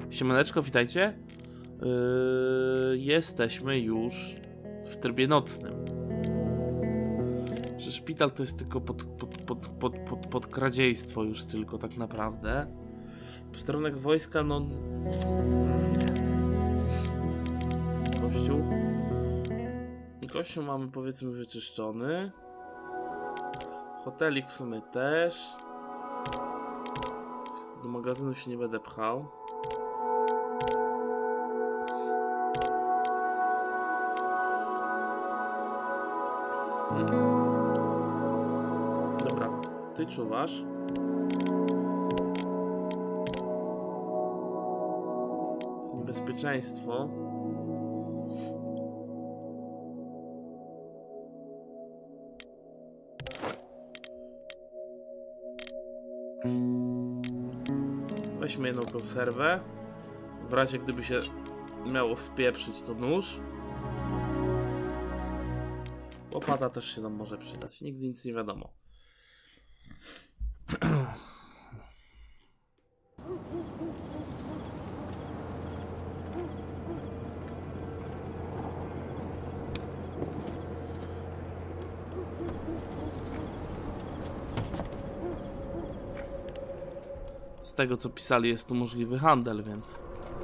Siemaneczko, witajcie. Jesteśmy już w trybie nocnym. Że szpital to jest tylko podkradziejstwo już tylko tak naprawdę. Posterunek wojska, no... Kościół. Kościół mamy, powiedzmy, wyczyszczony. Hotelik w sumie też. Do magazynu się nie będę pchał. Dobra, ty czuwasz. Jest niebezpieczeństwo. Weźmy jedną konserwę. W razie gdyby się miało spieprzyć, to nóż. Łopata też się nam może przydać. Nigdy nic nie wiadomo. Z tego co pisali, jest tu możliwy handel, więc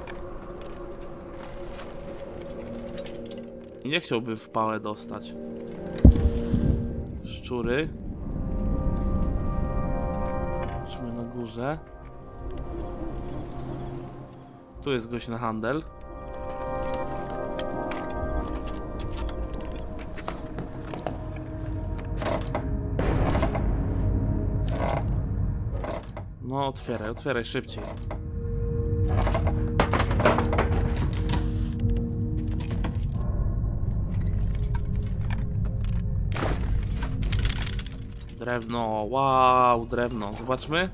nie chciałbym w pałę dostać. Szczury. Zobaczmy na górze. Tu jest gość na handel. No otwieraj, otwieraj szybciej. Drewno, wow, drewno. Zobaczmy.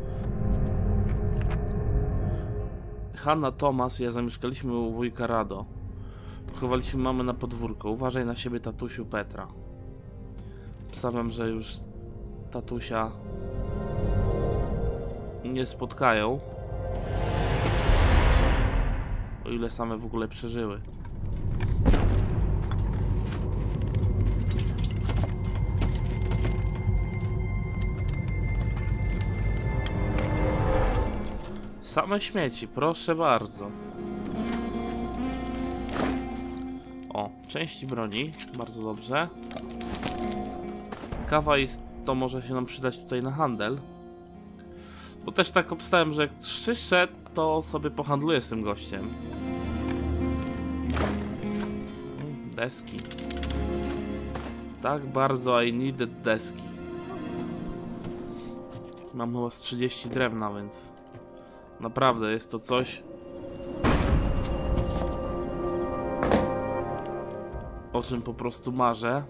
Hanna, Tomas i ja zamieszkaliśmy u wujka Rado. Pochowaliśmy mamę na podwórko. Uważaj na siebie, tatusiu Petra. Obstawiam, że już tatusia nie spotkają. O ile same w ogóle przeżyły. Same śmieci, proszę bardzo. O, części broni, bardzo dobrze. Kawa jest, to może się nam przydać tutaj na handel. Bo też tak obstałem, że jak przyszedł, to sobie pohandluję z tym gościem. Deski. Tak bardzo I needed deski. Mam chyba z 30 drewna, więc naprawdę jest to coś, o czym po prostu marzę.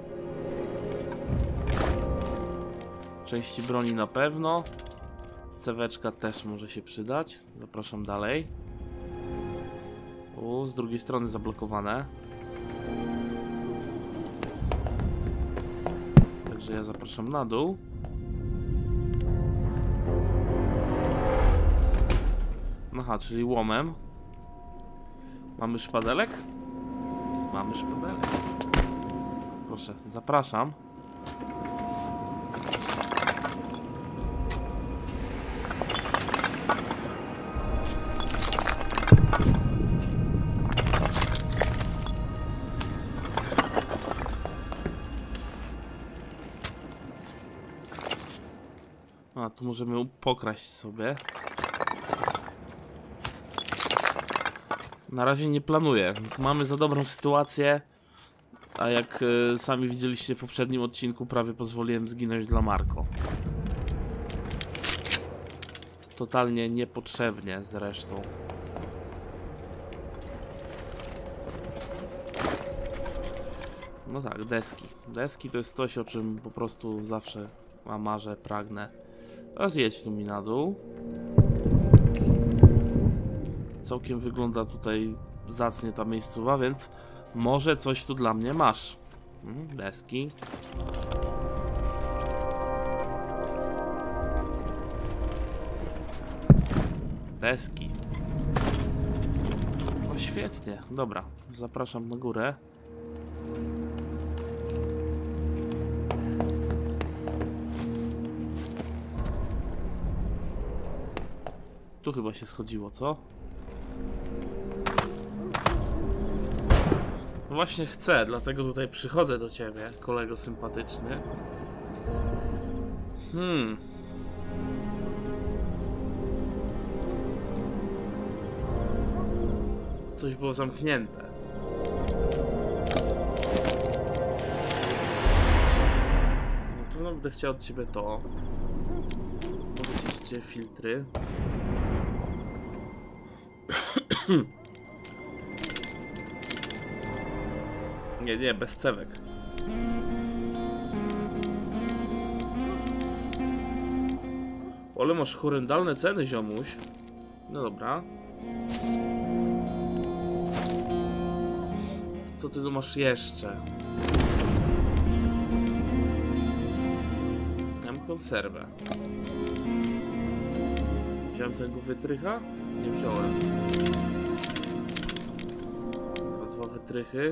Części broni na pewno. Ceweczka też może się przydać. Zapraszam dalej. O, z drugiej strony zablokowane. Także ja zapraszam na dół. Aha, czyli łomem. Mamy szpadelek? Mamy szpadelek. Proszę, zapraszam. A, tu możemy pokraść sobie. Na razie nie planuję. Mamy za dobrą sytuację. A jak sami widzieliście w poprzednim odcinku, prawie pozwoliłem zginąć dla Marco. Totalnie niepotrzebnie zresztą. No tak, deski. Deski to jest coś, o czym po prostu zawsze marzę, pragnę. Teraz jedź tu mi na dół. Całkiem wygląda tutaj zacnie ta miejscowa, więc może coś tu dla mnie masz. Deski. Deski. O, świetnie. Dobra, zapraszam na górę. Tu chyba się schodziło, co? No właśnie chcę, dlatego tutaj przychodzę do ciebie, kolego sympatyczny. Coś było zamknięte. Na pewno będę chciał od ciebie to. Oczywiście filtry. Nie, bez cewek. Ale masz horrendalne ceny, ziomuś. No dobra. Co ty tu masz jeszcze? Mam konserwę. Wziąłem tego wytrycha? Nie wziąłem. Dwa wytrychy.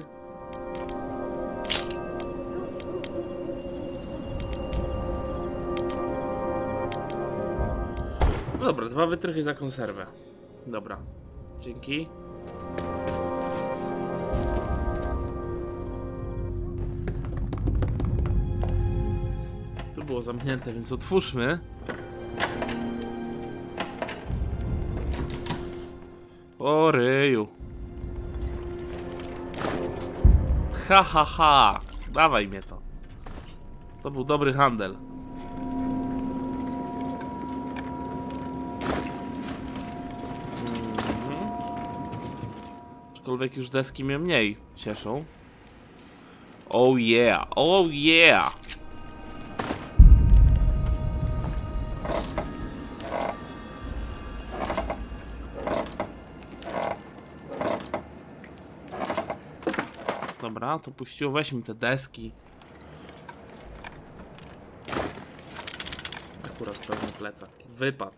No dobra, dwa wytrychy za konserwę. Dobra. Dzięki. Tu było zamknięte, więc otwórzmy. O ryju. Ha, ha, ha. Dawaj mnie to. To był dobry handel. Aczkolwiek już deski mnie mniej cieszą. Oh yeah, oh yeah. Dobra, to puściło. Weźmy te deski. Akurat pewny plecak. Wypadł.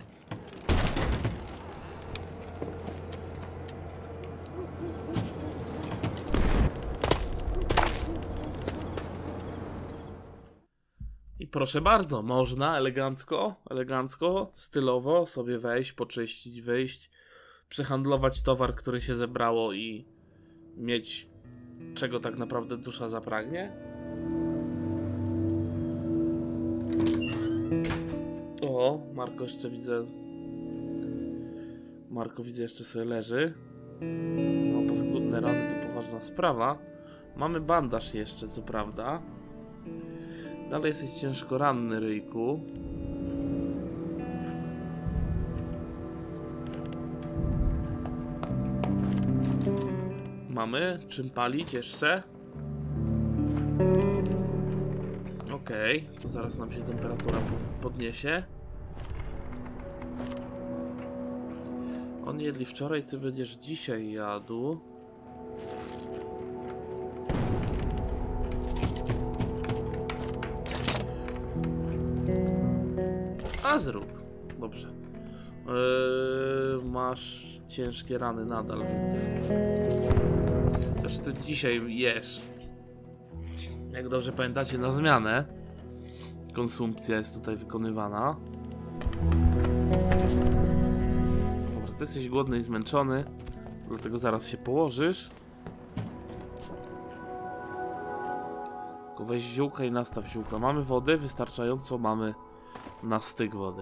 I proszę bardzo, można elegancko, stylowo sobie wejść, poczyścić, wyjść, przehandlować towar, który się zebrało i mieć czego tak naprawdę dusza zapragnie. O, Marko jeszcze widzę. Marko widzę jeszcze sobie leży. No, paskudne rany to poważna sprawa. Mamy bandaż jeszcze, co prawda. Dalej jesteś ciężko ranny, ryjku. Mamy czym palić jeszcze? Okej, to zaraz nam się temperatura podniesie. On jedli wczoraj, ty będziesz dzisiaj jadł. A zrób. Dobrze. Masz ciężkie rany nadal, więc... Też ty dzisiaj jesz. Jak dobrze pamiętacie, na zmianę konsumpcja jest tutaj wykonywana. Dobra, ty jesteś głodny i zmęczony, dlatego zaraz się położysz. Tylko weź ziółka i nastaw ziółka. Mamy wody wystarczająco, mamy na styk wody,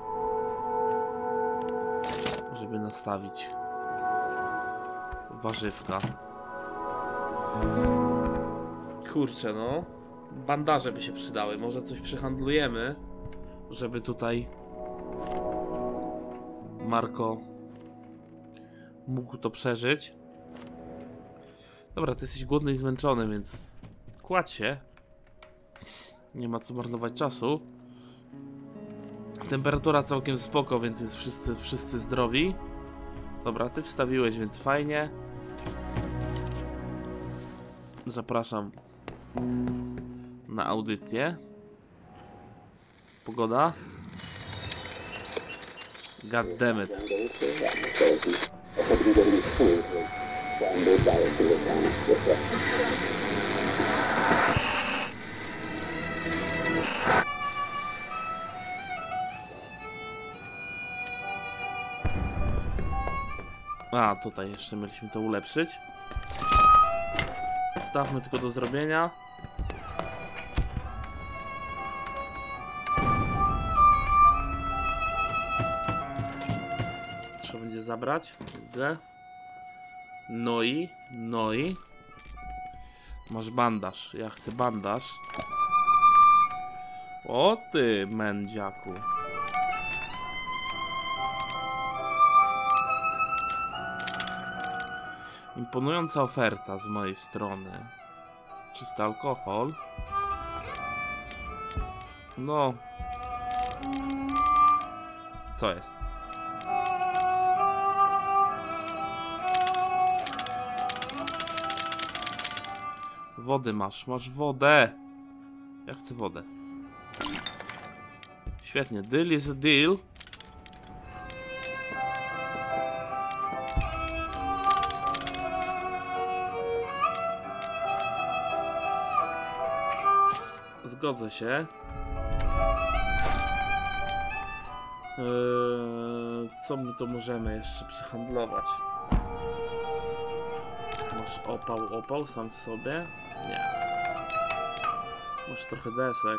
żeby nastawić warzywka. Kurczę, no. Bandaże by się przydały. Może coś przehandlujemy, żeby tutaj Marko mógł to przeżyć. Dobra, ty jesteś głodny i zmęczony, więc kładź się. Nie ma co marnować czasu. Temperatura całkiem spoko, więc jest wszyscy zdrowi. Dobra, ty wstawiłeś, więc fajnie. Zapraszam na audycję. Pogoda. God damn it. A, tutaj jeszcze mieliśmy to ulepszyć. Stawmy tylko do zrobienia. Trzeba będzie zabrać, widzę. No i. Masz bandaż, ja chcę bandaż. O ty, mędziaku. Imponująca oferta z mojej strony. Czysty alkohol. No. Co jest? Wody masz wodę. Ja chcę wodę. Świetnie, deal is a deal. Zgodzę się. Co my tu możemy jeszcze przehandlować? Masz opał sam w sobie? Nie. Masz trochę desek.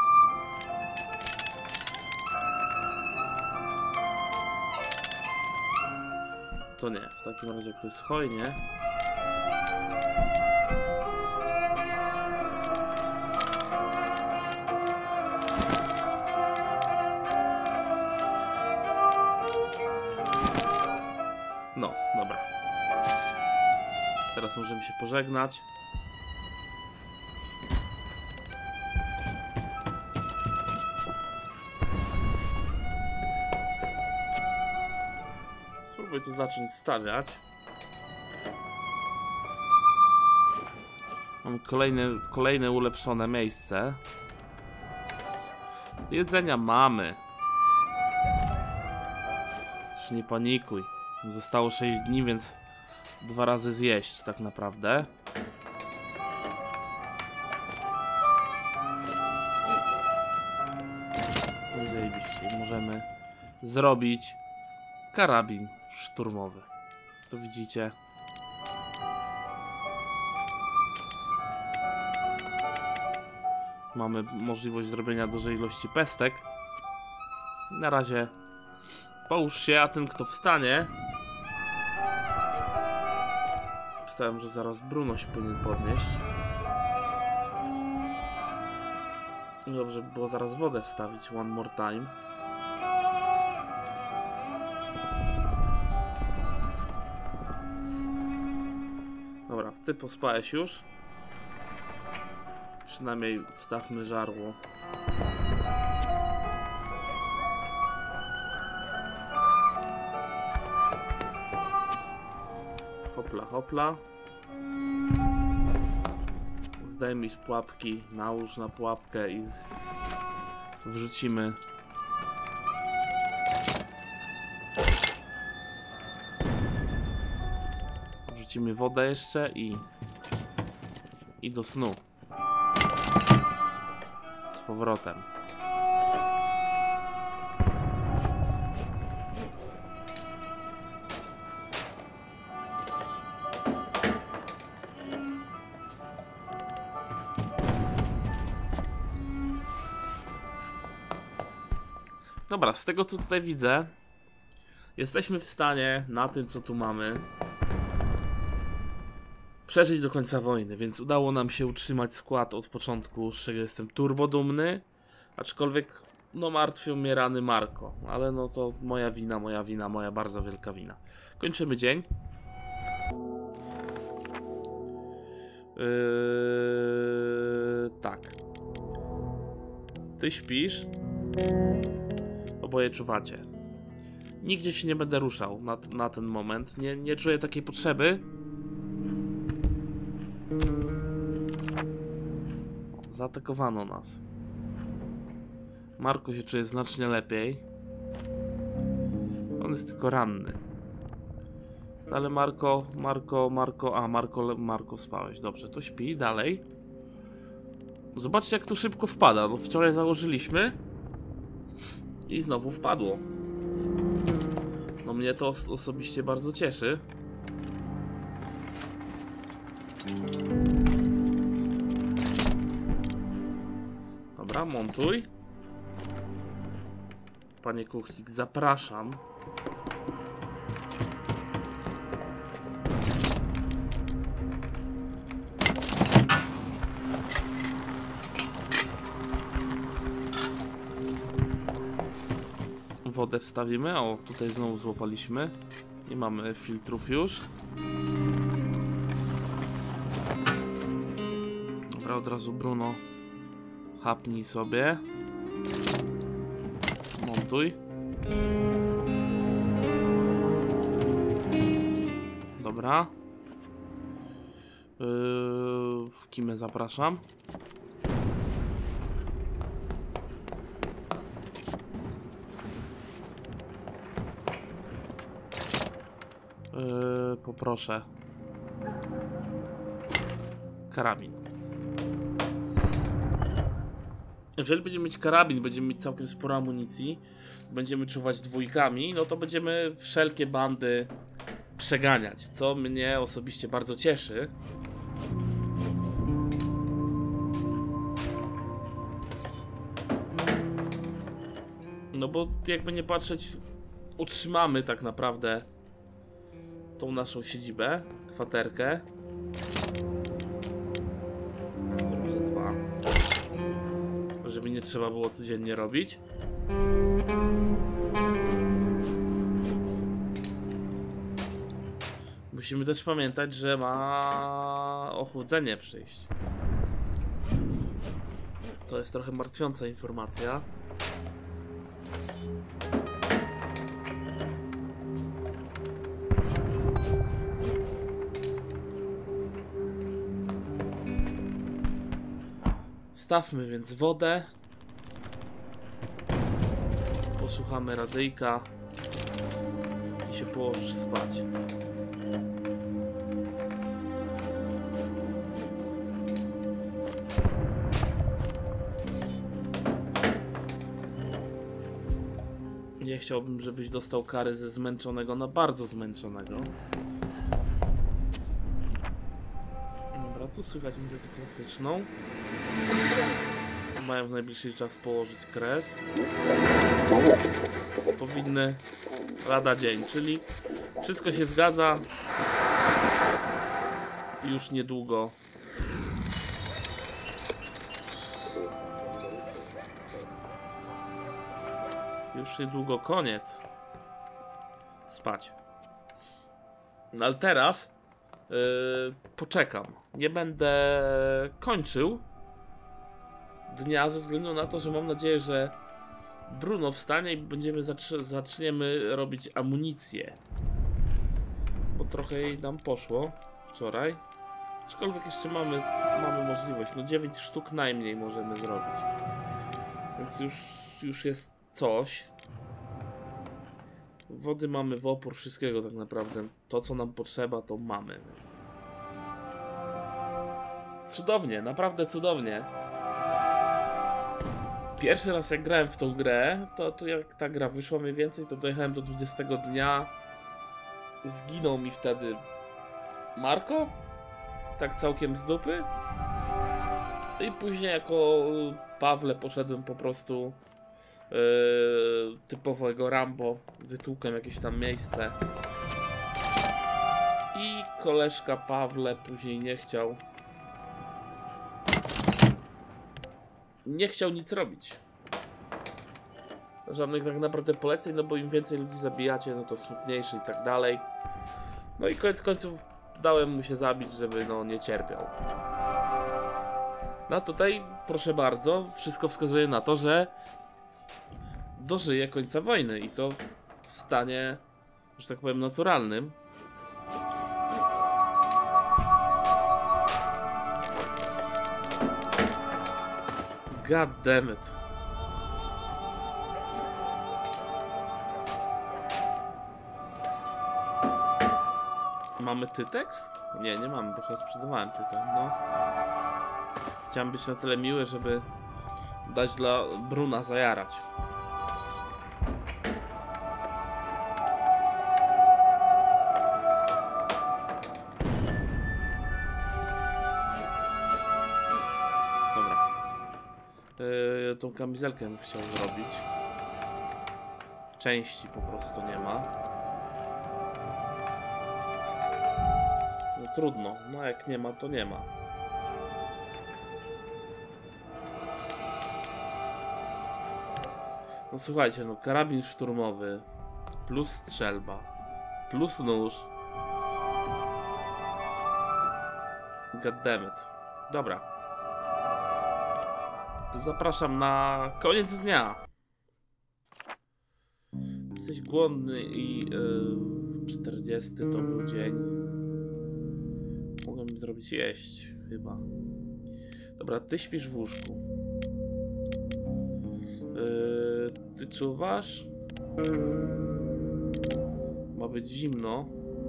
To nie, w takim razie jak to jest hojnie. No, dobra. Teraz możemy się pożegnać. Spróbuj to zacząć stawiać. Mam kolejne ulepszone miejsce. Jedzenia mamy. Już nie panikuj. Zostało 6 dni, więc 2 razy zjeść tak naprawdę. No i zajebiście. I możemy zrobić karabin szturmowy. To widzicie. Mamy możliwość zrobienia dużej ilości pestek. Na razie połóż się, a ten kto wstanie... Pisałem, że zaraz Bruno się powinien podnieść. Dobrze by było zaraz wodę wstawić. One more time. Dobra, ty pospałeś już. Przynajmniej wstawmy żarło. Hopla, hopla. Zdejmij z pułapki, nałóż na pułapkę i wrzucimy. Wrzucimy wodę jeszcze i do snu. Z powrotem. Dobra, z tego co tutaj widzę, jesteśmy w stanie na tym co tu mamy przeżyć do końca wojny, więc udało nam się utrzymać skład od początku, z czego jestem turbo dumny, aczkolwiek no martwią mnie rany Marko, ale no to moja wina, moja bardzo wielka wina. Kończymy dzień. Tak. Ty śpisz. Oboje czuwacie. Nigdzie się nie będę ruszał na ten moment. Nie czuję takiej potrzeby. Zaatakowano nas. Marko się czuje znacznie lepiej. On jest tylko ranny. Ale Marko spałeś. Dobrze, to śpi dalej. Zobaczcie, jak tu szybko wpada. No, wczoraj założyliśmy i znowu wpadło. No mnie to osobiście bardzo cieszy. Dobra, montuj. Panie Kuchcik, zapraszam. Wodę wstawimy. O, tutaj znowu złapaliśmy. Nie mamy filtrów już. Dobra, od razu Bruno. Chapnij sobie. Montuj. Dobra. W Kimę zapraszam. Poproszę. Karabin. Jeżeli będziemy mieć karabin, będziemy mieć całkiem sporo amunicji, będziemy czuwać dwójkami, no to będziemy wszelkie bandy przeganiać, co mnie osobiście bardzo cieszy. No bo jakby nie patrzeć, utrzymamy tak naprawdę tą naszą siedzibę, kwaterkę. Zrobię za 2. Żeby nie trzeba było codziennie robić. Musimy też pamiętać, że ma ochłodzenie przyjść. To jest trochę martwiąca informacja. Wstawmy więc wodę. Posłuchamy radyjka i się położysz spać. Nie chciałbym, żebyś dostał kary ze zmęczonego na bardzo zmęczonego. Dobra, tu słychać muzykę klasyczną. Mają w najbliższy czas położyć kres. Powinny lada dzień, czyli wszystko się zgadza. Już niedługo. Już niedługo koniec. Spać. No ale teraz poczekam. Nie będę kończył dnia ze względu na to, że mam nadzieję, że Bruno wstanie i będziemy zaczniemy robić amunicję. Bo trochę jej nam poszło wczoraj. Aczkolwiek jeszcze mamy możliwość. No 9 sztuk najmniej możemy zrobić. Więc już jest coś. Wody mamy w opór, wszystkiego tak naprawdę. To co nam potrzeba, to mamy. Więc... Cudownie, naprawdę cudownie. Pierwszy raz jak grałem w tą grę, to jak ta gra wyszła mniej więcej, to dojechałem do 20 dnia. Zginął mi wtedy Marko. Tak całkiem z dupy. I później jako Pawle poszedłem po prostu typowego Rambo. Wytłukłem jakieś tam miejsce. I koleżka Pawle później nie chciał nic robić. Żadnych tak naprawdę poleceń, no bo im więcej ludzi zabijacie, no to smutniejszy i tak dalej. No i koniec końców dałem mu się zabić, żeby no nie cierpiał. No tutaj, proszę bardzo, wszystko wskazuje na to, że dożyje końca wojny i to w stanie, że tak powiem, naturalnym. God damn it. Mamy Tytex? Nie, nie mamy, bo chyba sprzedawałem tytoń, no. Chciałem być na tyle miły, żeby dać dla Bruna zajarać. Dobra. Tą kamizelkę bym chciał zrobić. Części po prostu nie ma. No trudno, no jak nie ma, to nie ma. No słuchajcie, no karabin szturmowy, plus strzelba, plus nóż. Goddammit. Dobra. To zapraszam na koniec dnia. Jesteś głodny i 40 to był dzień. Mogę mi zrobić jeść, chyba. Dobra, ty śpisz w łóżku. Ty czuwasz? Ma być zimno.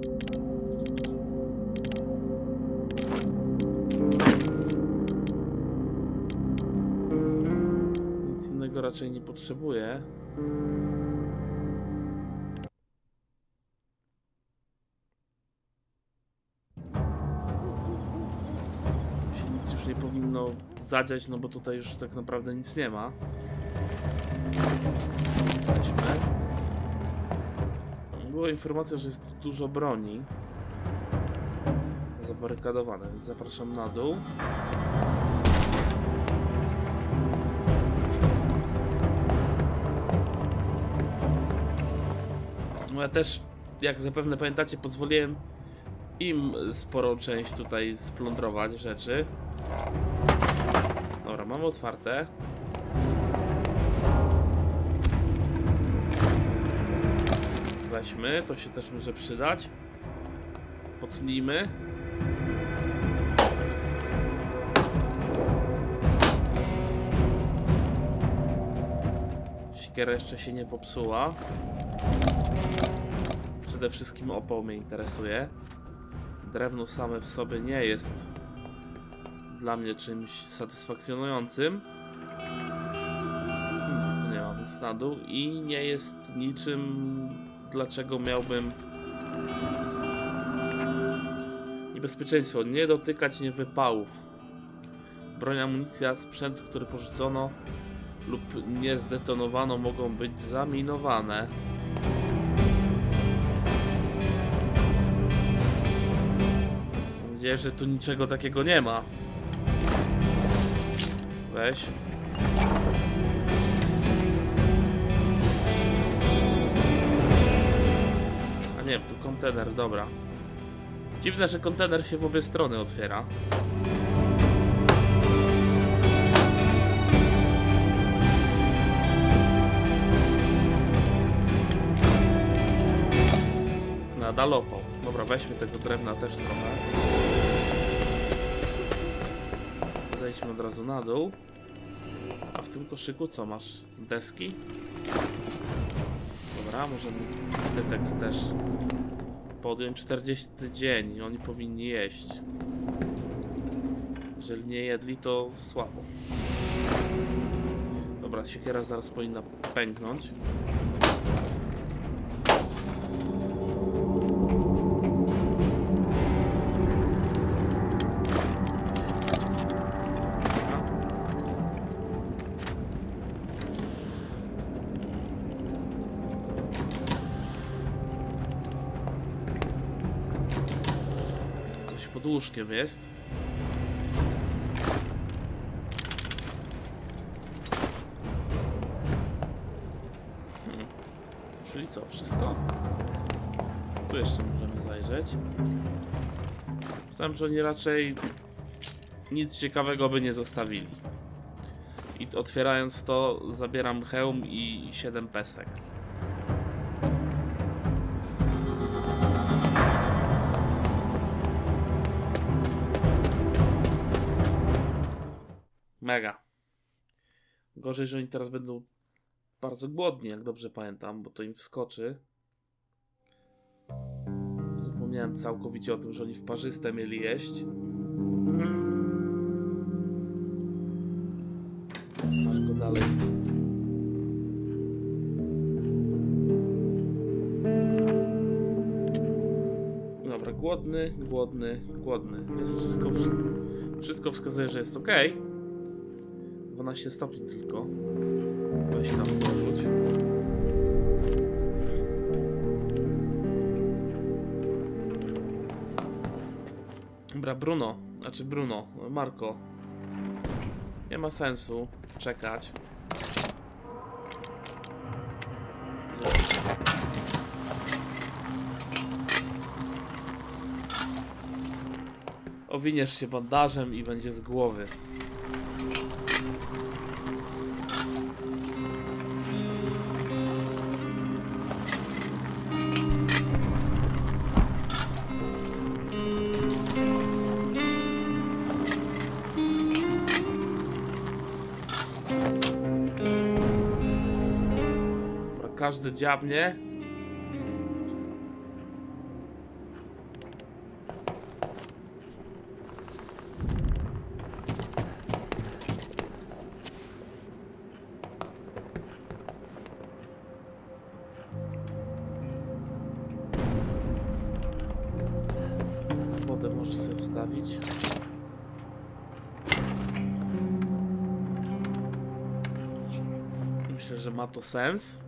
Nic innego raczej nie potrzebuję. Nic już nie powinno zadziać, no bo tutaj już tak naprawdę nic nie ma. Weźmy. Była informacja, że jest dużo broni zabarykadowane, więc zapraszam na dół. No ja też, jak zapewne pamiętacie, pozwoliłem im sporą część tutaj splądrować rzeczy. Dobra, mamy otwarte. Weźmy, to się też może przydać. Potnijmy. Siekiera jeszcze się nie popsuła. Przede wszystkim opał mnie interesuje. Drewno same w sobie nie jest dla mnie czymś satysfakcjonującym. Nic tu nie ma, więc na dół. I nie jest niczym, dlaczego miałbym niebezpieczeństwo. Nie dotykać niewypałów. Broń, amunicja, sprzęt, który porzucono lub nie zdetonowano, mogą być zaminowane. Mam nadzieję, że tu niczego takiego nie ma. Weź. A nie, tu kontener, dobra. Dziwne, że kontener się w obie strony otwiera. Nadal opał. Dobra, weźmy tego drewna też trochę. Zejdźmy od razu na dół. A w tym koszyku co masz? Deski? Dobra, możemy ten tekst też podjąć. 40 dzień i oni powinni jeść. Jeżeli nie jedli, to słabo. Dobra, siekiera zaraz powinna pęknąć. Pod łóżkiem jest. Czyli co, wszystko? Tu jeszcze możemy zajrzeć. Myślałem, że oni raczej nic ciekawego by nie zostawili. I otwierając to, zabieram hełm i 7 pesek. Mega. Gorzej, że oni teraz będą bardzo głodni, jak dobrze pamiętam, bo to im wskoczy. Zapomniałem Zapomniałem całkowicie o tym, że oni w parzyste mieli jeść. Masz go dalej. Dobra, głodny. Jest wszystko wskazuje, że jest ok. 12 stopni tylko. Weź tam dorzuć. Dobra, Marko. Nie ma sensu czekać. Owiniesz się bandażem i będzie z głowy. Każdy dziabnie. Wodę możesz sobie wstawić. Myślę, że ma to sens.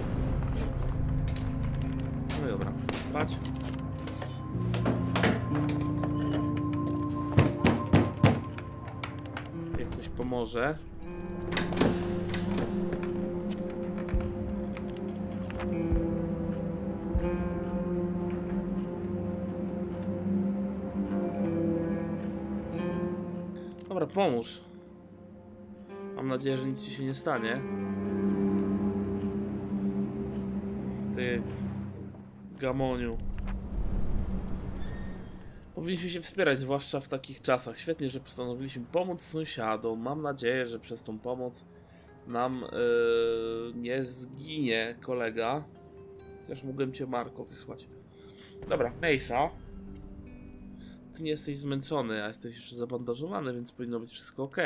No i dobra, spać. Jak ktoś pomoże. Dobra, pomóż. Mam nadzieję, że nic ci się nie stanie. Ty... Gamoniu. Powinniśmy się wspierać, zwłaszcza w takich czasach. Świetnie, że postanowiliśmy pomóc sąsiadom. Mam nadzieję, że przez tą pomoc nam nie zginie kolega. Chociaż mógłbym cię, Marko, wysłać. Dobra, Mejsa. Ty nie jesteś zmęczony, a jesteś jeszcze zabandażowany, więc powinno być wszystko ok.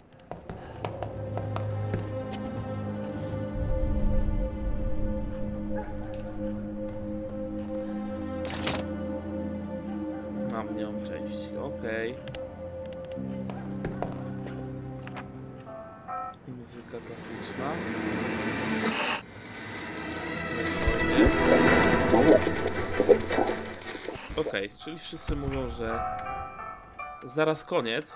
Mam nią części, okej. Muzyka klasyczna. Okej, czyli wszyscy mówią, że zaraz koniec.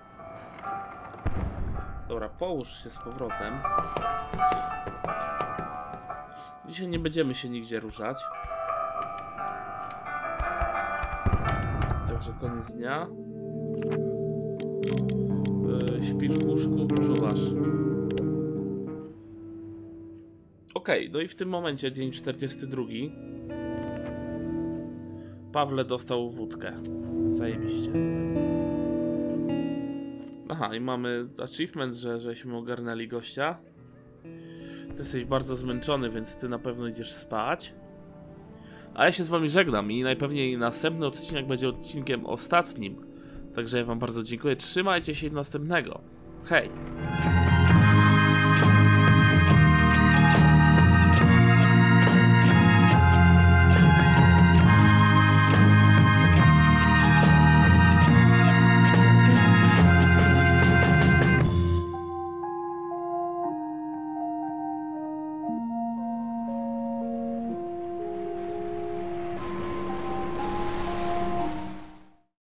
Dobra, połóż się z powrotem. Dzisiaj nie będziemy się nigdzie ruszać. Także koniec dnia. Śpisz w łóżku, czuwasz. Okej, no i w tym momencie dzień 42. Pawle dostał wódkę. Zajebiście. Aha, i mamy achievement, żeśmy ogarnęli gościa. Ty jesteś bardzo zmęczony, więc ty na pewno idziesz spać. A ja się z wami żegnam i najpewniej następny odcinek będzie odcinkiem ostatnim. Także ja wam bardzo dziękuję. Trzymajcie się do następnego. Hej!